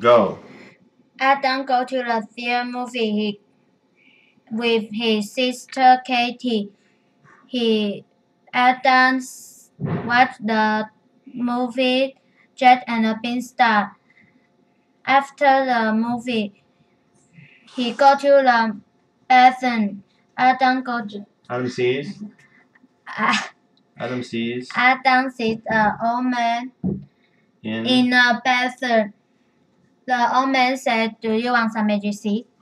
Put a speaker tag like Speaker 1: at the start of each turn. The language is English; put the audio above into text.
Speaker 1: Go.
Speaker 2: Adam go to the theater movie with his sister Katie. Adam watched the movie Jack and the Beanstalk. After the movie, he go to the bathroom.
Speaker 1: Adam sees. Adam sees.
Speaker 2: Adam sees an old man
Speaker 1: In.
Speaker 2: in a bathroom. The old man said, "Do you want some magic seed?"